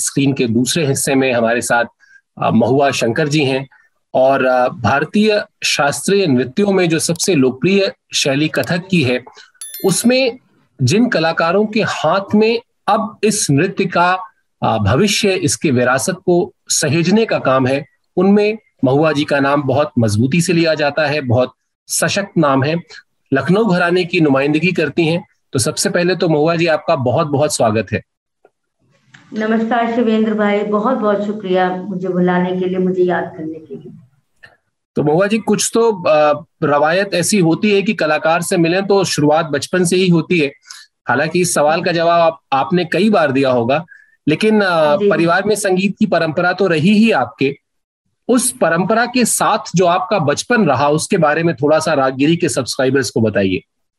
Screen के दूसरे हिस्से में हमारे साथ महुआ शंकर जी हैं और भारतीय शास्त्रीय नृत्यों में जो सबसे लोकप्रिय शैली कथक की है, उसमें जिन कलाकारों के हाथ में अब इस नृत्य का भविष्य, इसके विरासत को सहेजने का काम है, उनमें महुआ जी का नाम बहुत मजबूती से लिया जाता है। बहुत सशक्त नाम है, लखनऊ घराने की नुमाइंदगी करती हैं। तो सबसे पहले तो महुआ जी, आपका बहुत बहुत स्वागत है। नमस्कार शिवेंद्र भाई, बहुत बहुत शुक्रिया मुझे बुलाने के लिए, मुझे याद करने के लिए। तो महुआ जी, कुछ तो रवायत ऐसी होती है कि कलाकार से मिलें तो शुरुआत बचपन से ही होती है। हालांकि इस सवाल का जवाब आपने कई बार दिया होगा, लेकिन परिवार में संगीत की परंपरा तो रही ही आपके। उस परंपरा के साथ जो आपका बचपन रहा, उसके बारे में थोड़ा सा रागगिरी के सब्सक्राइबर्स को बताइए।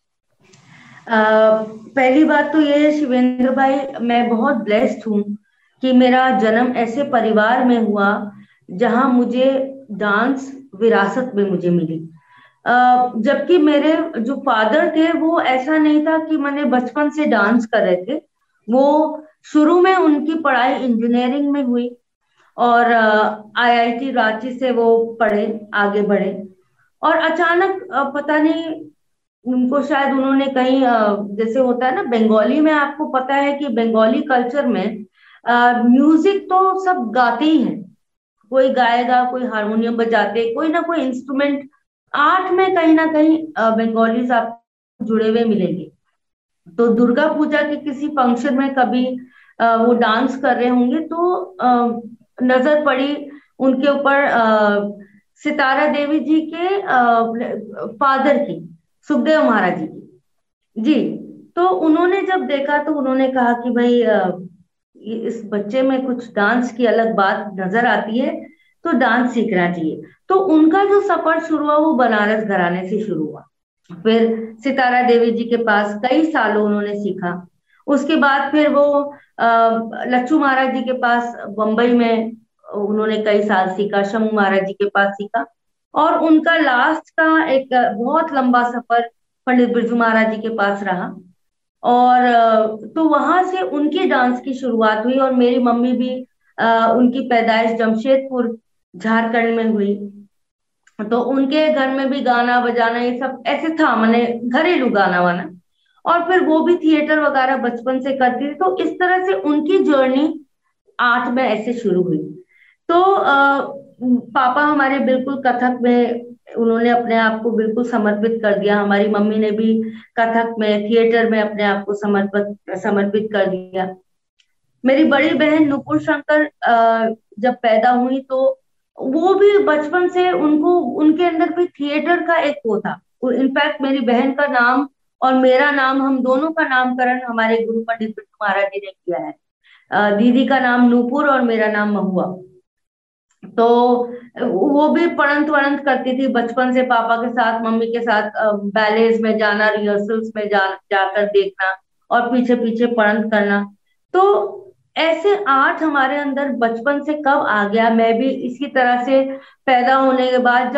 पहली बात तो ये है शिवेंद्र भाई, मैं बहुत ब्लेस्ड हूँ कि मेरा जन्म ऐसे परिवार में हुआ जहां मुझे डांस विरासत में मुझे मिली। जबकि मेरे जो फादर थे वो ऐसा नहीं था कि मैंने बचपन से डांस कर रहे थे। वो शुरू में उनकी पढ़ाई इंजीनियरिंग में हुई और आईआईटी रांची से वो पढ़े, आगे बढ़े, और अचानक पता नहीं उनको, शायद उन्होंने कहीं जैसे होता है ना बंगाली में, आपको पता है कि बंगाली कल्चर में म्यूजिक तो सब गाते ही हैं, कोई गाएगा, कोई हारमोनियम बजाते, कोई ना कोई इंस्ट्रूमेंट। आर्ट में कहीं ना कहीं बंगालीज आप जुड़े हुए मिलेंगे। तो दुर्गा पूजा के किसी फंक्शन में कभी वो डांस कर रहे होंगे तो नजर पड़ी उनके ऊपर सितारा देवी जी के फादर की, सुखदेव महाराज जी की। जी, तो उन्होंने जब देखा तो उन्होंने कहा कि भाई इस बच्चे में कुछ डांस की अलग बात नजर आती है, तो डांस सीखना चाहिए। तो उनका जो सफर शुरू हुआ वो बनारस घराने से शुरू हुआ। फिर सितारा देवी जी के पास कई सालों उन्होंने सीखा। उसके बाद फिर वो लच्छू महाराज जी के पास बंबई में उन्होंने कई साल सीखा, शंभू महाराज जी के पास सीखा, और उनका लास्ट का एक बहुत लंबा सफर पंडित बिरजू महाराज जी के पास रहा। और तो वहां से उनकी डांस की शुरुआत हुई। और मेरी मम्मी भी उनकी पैदाइश जमशेदपुर झारखंड में हुई, तो उनके घर में भी गाना बजाना ये सब ऐसे था, मैंने घरेलू गाना वाना। और फिर वो भी थिएटर वगैरह बचपन से करती थी। तो इस तरह से उनकी जर्नी 8 में ऐसे शुरू हुई। तो पापा हमारे बिल्कुल कथक में उन्होंने अपने आप को बिल्कुल समर्पित कर दिया। हमारी मम्मी ने भी कथक में, थिएटर में अपने आप को समर्पित कर दिया। मेरी बड़ी बहन नुपुर शंकर जब पैदा हुई तो वो भी बचपन से उनको, उनके अंदर भी थिएटर का एक वो था। इनफैक्ट मेरी बहन का नाम और मेरा नाम, हम दोनों का नामकरण हमारे गुरु पंडित बिट्टू महाराज जी ने किया है। दीदी का नाम नूपुर और मेरा नाम महुआ। तो वो भी पढ़ंत वढ़ंत करती थी बचपन से, पापा के साथ, मम्मी के साथ बैलेज में जाना, रिहर्सल्स में जाकर देखना और पीछे पीछे पढ़ंत करना। तो ऐसे आर्ट हमारे अंदर बचपन से कब आ गया, मैं भी इसी तरह से पैदा होने के बाद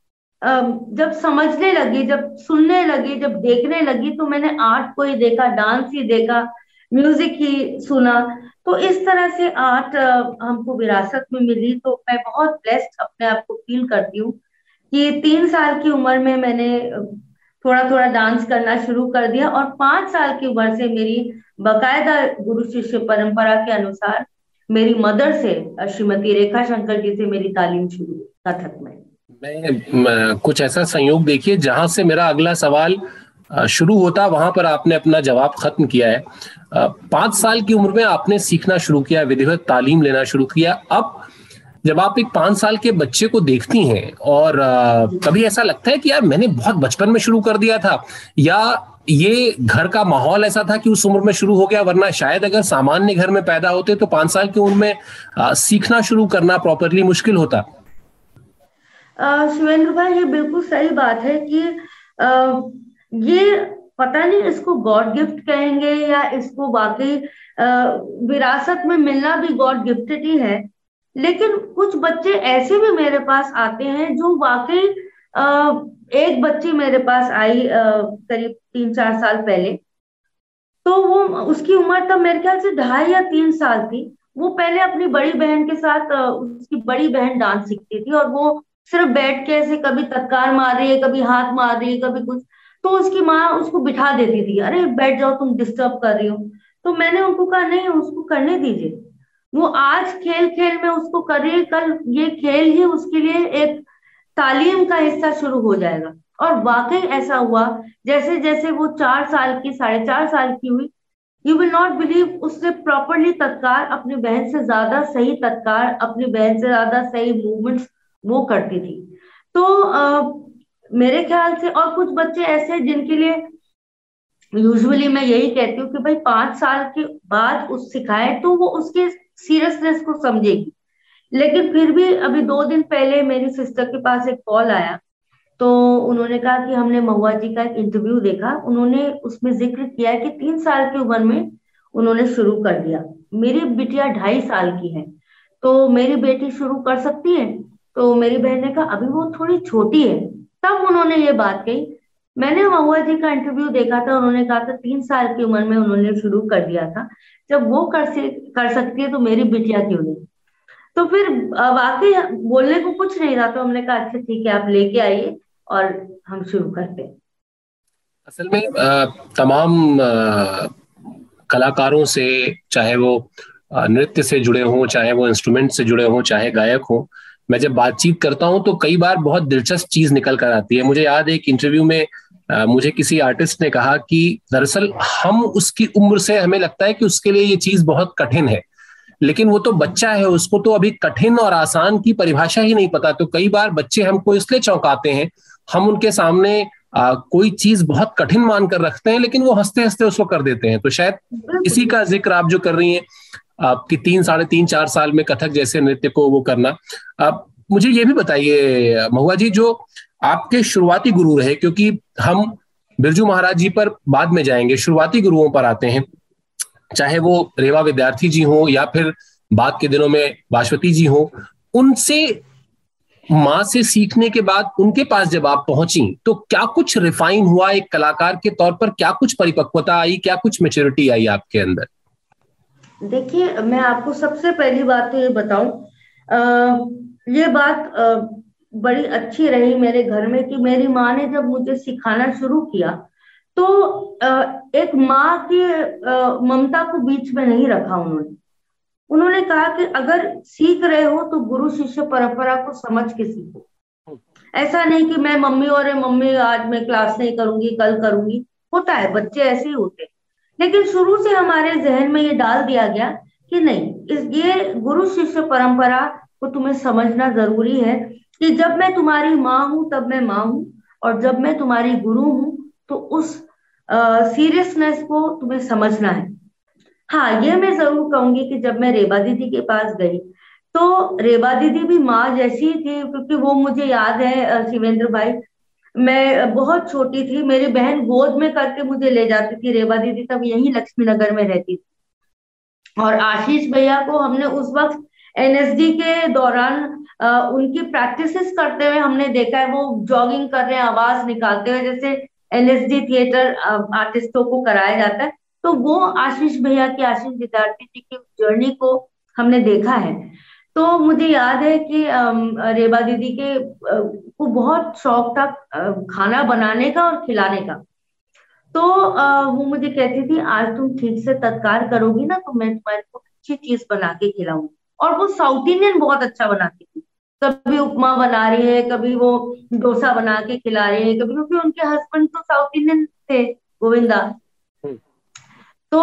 जब समझने लगी, जब सुनने लगी, जब देखने लगी, तो मैंने आर्ट को ही देखा, डांस ही देखा, म्यूजिक ही सुना। तो इस तरह से आर्ट हमको विरासत में मिली। तो मैं बहुत ब्लेस्ड अपने आप को फील करती हूँ कि 3 साल की उम्र में मैंने थोड़ा थोड़ा डांस करना शुरू कर दिया, और 5 साल की उम्र से मेरी बाकायदा गुरु शिष्य परंपरा के अनुसार मेरी मदर से, श्रीमती रेखा शंकर जी से मेरी तालीम शुरू हुई कथक में। मैं कुछ ऐसा संयोग देखिए जहां से मेरा अगला सवाल शुरू होता, वहां पर आपने अपना जवाब खत्म किया है। 5 साल की उम्र में आपने सीखना शुरू किया, विधिवत तालीम लेना शुरू किया। अब जब आप एक 5 साल के बच्चे को देखती हैं और कभी ऐसा लगता है कि यार मैंने बहुत बचपन में शुरू कर दिया था, या ये घर का माहौल ऐसा था कि उस उम्र में शुरू हो गया, वरना शायद अगर सामान्य घर में पैदा होते तो 5 साल की उम्र में सीखना शुरू करना प्रॉपरली मुश्किल होता? शिवेंद्र भाई, ये बिल्कुल सही बात है कि ये पता नहीं इसको गॉड गिफ्ट कहेंगे या इसको वाकई विरासत में मिलना भी गॉड गिफ्टेड ही है। लेकिन कुछ बच्चे ऐसे भी मेरे पास आते हैं जो वाकई, एक बच्ची मेरे पास आई करीब 3-4 साल पहले, तो वो, उसकी उम्र तब मेरे ख्याल से 2.5 या 3 साल थी। वो पहले अपनी बड़ी बहन के साथ उसकी बड़ी बहन डांस सीखती थी, और वो सिर्फ बैठ के ऐसे कभी तत्कार मार रही है, कभी हाथ मार रही है, कभी कुछ, तो उसकी माँ उसको बिठा देती थी, अरे बैठ जाओ तुम डिस्टर्ब कर रही हो। तो मैंने उनको कहा नहीं, उसको करने दीजिए, वो आज खेल खेल में उसको कर रही है, कल ये खेल ही उसके लिए एक तालीम का हिस्सा शुरू हो जाएगा। और वाकई ऐसा हुआ। जैसे जैसे वो 4 साल की, 4.5 साल की हुई, यू विल नॉट बिलीव, उससे प्रॉपरली तत्कार, अपनी बहन से ज्यादा सही तत्कार, अपनी बहन से ज्यादा सही मूवमेंट्स वो करती थी। तो मेरे ख्याल से, और कुछ बच्चे ऐसे हैं जिनके लिए यूजुअली मैं यही कहती हूँ कि भाई 5 साल के बाद उस सिखाए तो वो उसके सीरियसनेस को समझेगी। लेकिन फिर भी अभी 2 दिन पहले मेरी सिस्टर के पास एक कॉल आया, तो उन्होंने कहा कि हमने महुआ जी का एक इंटरव्यू देखा, उन्होंने उसमें जिक्र किया है कि 3 साल की उम्र में उन्होंने शुरू कर दिया। मेरी बिटिया 2.5 साल की है, तो मेरी बेटी शुरू कर सकती है? तो मेरी बहन ने कहा अभी वो थोड़ी छोटी है। तब उन्होंने ये बात कही। मैंने महुआ जी का इंटरव्यू देखा था, उन्होंने कहा था 3 साल की उम्र में उन्होंने शुरू कर दिया था। जब वो कर सकती है तो मेरी बिटिया क्यों नहीं? तो फिर वाकई बोलने को कुछ नहीं रहा, तो हमने कहा अच्छा ठीक है, आप लेके आइए और हम शुरू करते हैं। असल में तमाम कलाकारों से, चाहे वो नृत्य से जुड़े हों, चाहे वो इंस्ट्रूमेंट से जुड़े हों, चाहे गायक हों, मैं जब बातचीत करता हूं तो कई बार बहुत दिलचस्प चीज निकल कर आती है। मुझे याद है एक इंटरव्यू में मुझे किसी आर्टिस्ट ने कहा कि दरअसल हम उसकी उम्र से हमें लगता है कि उसके लिए ये चीज बहुत कठिन है, लेकिन वो तो बच्चा है, उसको तो अभी कठिन और आसान की परिभाषा ही नहीं पता। तो कई बार बच्चे हमको इसलिए चौंकाते हैं, हम उनके सामने कोई चीज बहुत कठिन मानकर रखते हैं, लेकिन वो हंसते हंसते उसको कर देते हैं। तो शायद इसी बिल्कुल। का जिक्र आप जो कर रही हैं, आपकी 3, 3.5, 4 साल में कथक जैसे नृत्य को वो करना। आप मुझे ये भी बताइए महुआ जी, जो आपके शुरुआती गुरु रहे, क्योंकि हम बिरजू महाराज जी पर बाद में जाएंगे, शुरुआती गुरुओं पर आते हैं, चाहे वो रेवा विद्यार्थी जी हो या फिर बाद के दिनों में बाशवती जी हो, उनसे माँ से सीखने के बाद उनके पास जब आप पहुंची तो क्या कुछ रिफाइन हुआ एक कलाकार के तौर पर? क्या कुछ परिपक्वता आई, क्या कुछ मेच्योरिटी आई आपके अंदर? देखिए, मैं आपको सबसे पहली बात तो ये बताऊं, ये बात बड़ी अच्छी रही मेरे घर में कि मेरी माँ ने जब मुझे सिखाना शुरू किया तो एक माँ की ममता को बीच में नहीं रखा उन्होंने। उन्होंने कहा कि अगर सीख रहे हो तो गुरु शिष्य परंपरा को समझ के सीखो। ऐसा नहीं कि मैं मम्मी, और मम्मी आज मैं क्लास नहीं करूंगी, कल करूंगी। होता है, बच्चे ऐसे ही होते हैं। लेकिन शुरू से हमारे जहन में ये डाल दिया गया कि नहीं, ये गुरु शिष्य परंपरा को तुम्हें समझना जरूरी है, कि जब मैं तुम्हारी माँ हूं तब मैं माँ हूं, और जब मैं तुम्हारी गुरु हूं तो उस सीरियसनेस को तुम्हें समझना है। हाँ, ये मैं जरूर कहूंगी कि जब मैं रेबा दीदी के पास गई तो रेबा दीदी भी माँ जैसी ही थी, क्योंकि वो मुझे याद है शिवेंद्र भाई, मैं बहुत छोटी थी, मेरी बहन गोद में करके मुझे ले जाती थी। रेबा दीदी तब यहीं लक्ष्मी नगर में रहती थी। और आशीष भैया को हमने उस वक्त एनएसडी के दौरान उनकी प्रैक्टिसेस करते हुए हमने देखा है। वो जॉगिंग कर रहे हैं आवाज निकालते हुए, जैसे एनएसडी थिएटर आर्टिस्टों को कराया जाता है। तो वो आशीष भैया की, आशीष विद्यार्थी जी की जर्नी को हमने देखा है। तो मुझे याद है कि रेबा दीदी के को बहुत शौक था खाना बनाने का और खिलाने का। तो वो मुझे कहती थी आज तुम ठीक से तत्कार करोगी ना तो मैं तुम्हारे को अच्छी चीज बना के खिलाऊंगी। और वो साउथ इंडियन बहुत अच्छा बनाती थी। कभी उपमा बना रही है, कभी वो डोसा बना के खिला रही है, कभी, क्योंकि उनके हस्बैंड तो साउथ इंडियन थे, गोविंदा। तो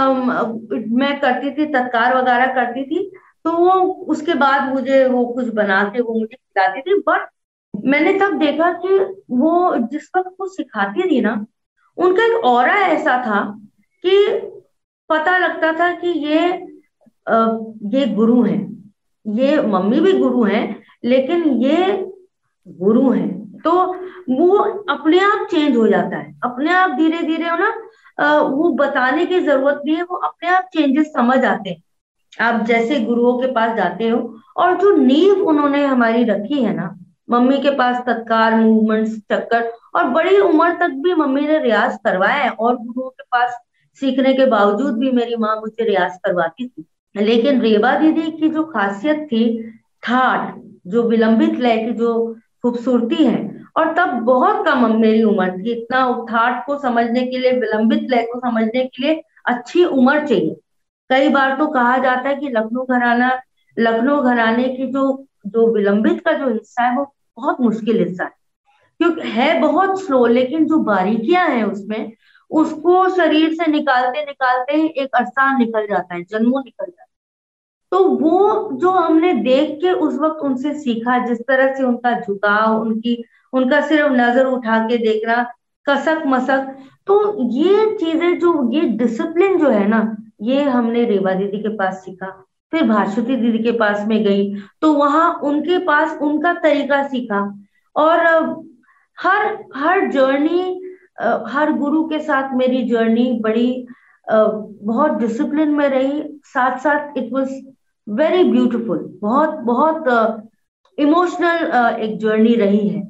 मैं करती थी, तत्कार वगैरह करती थी। तो वो उसके बाद मुझे वो कुछ बना के वो मुझे खिलाती थी। बट मैंने तब देखा कि वो जिस वक्त वो सिखाती थी ना, उनका एक ऑरा ऐसा था कि पता लगता था कि अ, ये गुरु हैं, ये मम्मी भी गुरु हैं, लेकिन ये गुरु हैं। तो वो अपने आप चेंज हो जाता है, अपने आप धीरे धीरे हो ना, वो बताने की जरूरत नहीं है, वो अपने आप चेंजेस समझ आते हैं। आप जैसे गुरुओं के पास जाते हो, और जो नींव उन्होंने हमारी रखी है ना, मम्मी के पास तत्कार, मूवमेंट्स, चक्कर, और बड़ी उम्र तक भी मम्मी ने रियाज करवाया है, और गुरुओं के पास सीखने के बावजूद भी मेरी माँ मुझे रियाज करवाती थी। लेकिन रेबा दीदी की जो खासियत थी, ठाठ, जो विलंबित लय की जो खूबसूरती है, और तब बहुत कम मेरी उम्र थी, इतना ठाठ को समझने के लिए, विलंबित लय को समझने के लिए अच्छी उम्र चाहिए। कई बार तो कहा जाता है कि लखनऊ घराने की जो जो विलंबित का जो हिस्सा है वो बहुत मुश्किल हिस्सा है, क्योंकि है बहुत स्लो, लेकिन जो बारीकियां हैं उसमें, उसको शरीर से निकालते निकालते ही एक अरसा निकल जाता है, जन्मों निकल जाता है। तो वो जो हमने देख के उस वक्त उनसे सीखा, जिस तरह से उनका झुकाव, उनका सिर्फ नजर उठा के देखना, कसक मसक, तो ये चीजें, जो ये डिसिप्लिन जो है ना, ये हमने रेवा दीदी के पास सीखा। फिर भास्वती दीदी के पास में गई, तो वहां उनके पास उनका तरीका सीखा। और हर हर जर्नी, हर गुरु के साथ मेरी जर्नी बड़ी बहुत डिसिप्लिन में रही, साथ साथ इट वाज वेरी ब्यूटीफुल, बहुत बहुत इमोशनल एक जर्नी रही है।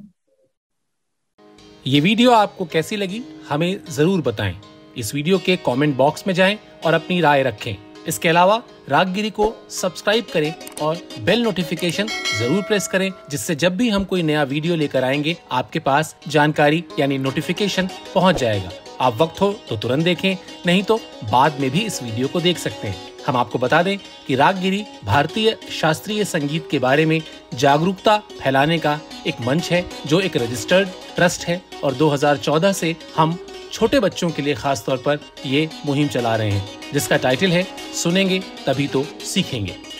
ये वीडियो आपको कैसी लगी हमें जरूर बताएं। इस वीडियो के कमेंट बॉक्स में जाएं और अपनी राय रखें। इसके अलावा रागगिरी को सब्सक्राइब करें और बेल नोटिफिकेशन जरूर प्रेस करें, जिससे जब भी हम कोई नया वीडियो लेकर आएंगे आपके पास जानकारी यानी नोटिफिकेशन पहुंच जाएगा। आप वक्त हो तो तुरंत देखें, नहीं तो बाद में भी इस वीडियो को देख सकते हैं। हम आपको बता दें कि रागगिरी भारतीय शास्त्रीय संगीत के बारे में जागरूकता फैलाने का एक मंच है, जो एक रजिस्टर्ड ट्रस्ट है, और 2014 से हम छोटे बच्चों के लिए खास तौर पर ये मुहिम चला रहे हैं, जिसका टाइटल है सुनेंगे तभी तो सीखेंगे।